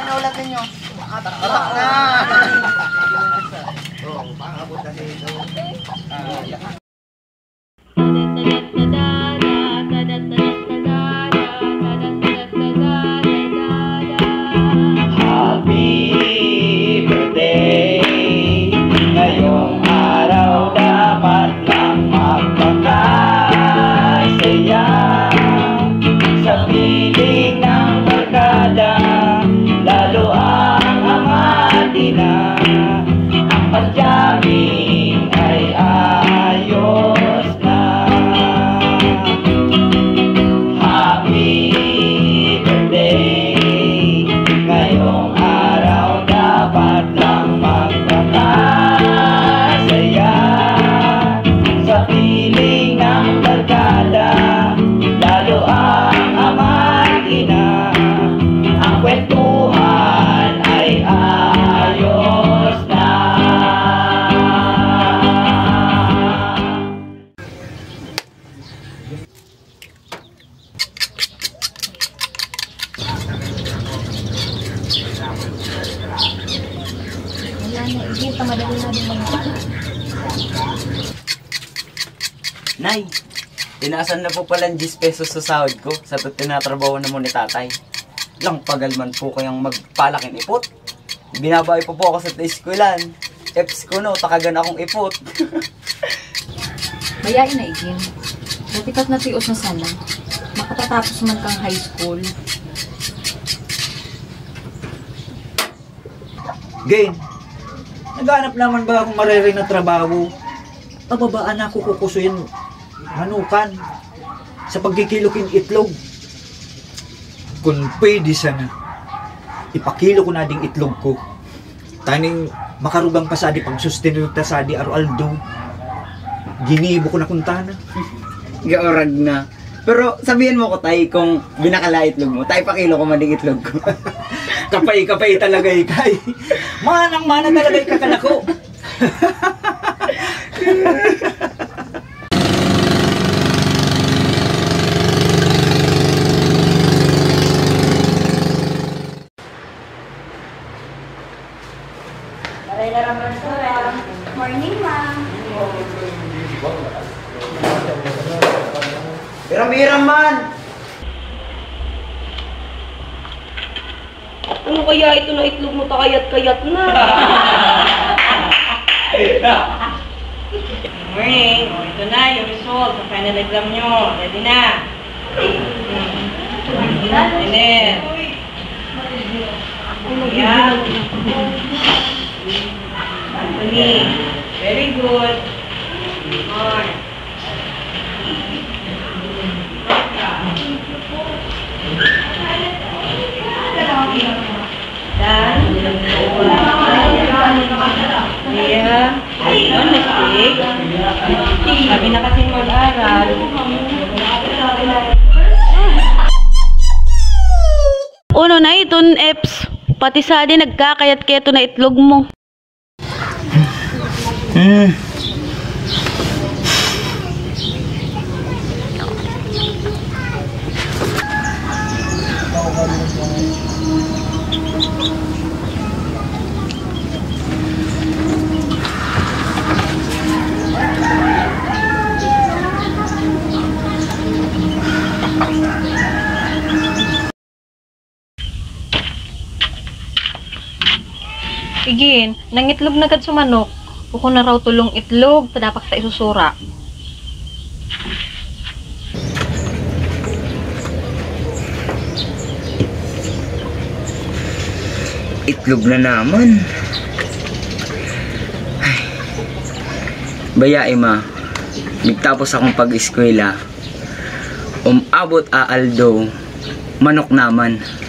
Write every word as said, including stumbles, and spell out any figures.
inuulat ninyo? Atak na! Oo, pakabot na dito. Happy birthday! Ngayong araw dapat lang magpakasaya sa piling ng barkada, lalo ang amati na ang padyaming ay ayos na. Happy birthday! Ngayong araw dapat lang magpakasaya sa piling ng barkada, lalo ang ama't ina, ang kwentuhan ay ayos na. Wala na, hindi pa madali na din mga. Nay, tinaasan na po pala ng ten pesos sa sahod ko sa tinatrabaho na mo ni tatay. Lang pagal man po kayang magpalaking ipot. Binabawi po po ako sa eskwelahan. Eps ko no, takagan akong ipot. Bayain na igin. Natikat na tios na sana. Makatatapos man kang high school. Gain, naghanap naman ba akong maririnig na trabaho? Pababaan ako kukusuyin manukan sa pagkikilokin itlog. Kung pwede sana, ipakilo ko na ding itlog ko. Taning makarugang pa sa di pagsustenyo ta sa di aro-aldo. Ginibo ko na kuntana. Gaorag na. Pero sabihin mo ko tay kung binakala itlog mo, tay pakilo ko man ding itlog ko. Kapay-kapay talaga ikay. Manang-mana talaga ikakalako. Morning, ma'am. Iram-iram man. Ano kaya ito na itlog mo, takayat-kayat na? Morning. O, ito na yung result sa final exam nyo. Ready na? And then, yeah. Anthony. Very good. Mark. Dan, yeah, one mistake. Sabi na kasi mag-aral. Uno na iton, Eps. Pati sa di nagkakayat-kayat na itlog mo. Hmm. Igin, nang itlog na gad sumanok. Kuko na raw tulong itlog, tadapak ta isusura. Itlog na naman. Ay. Bayae ma, nagtapos akong pag-eskwela. Umabot aaldo, manok naman.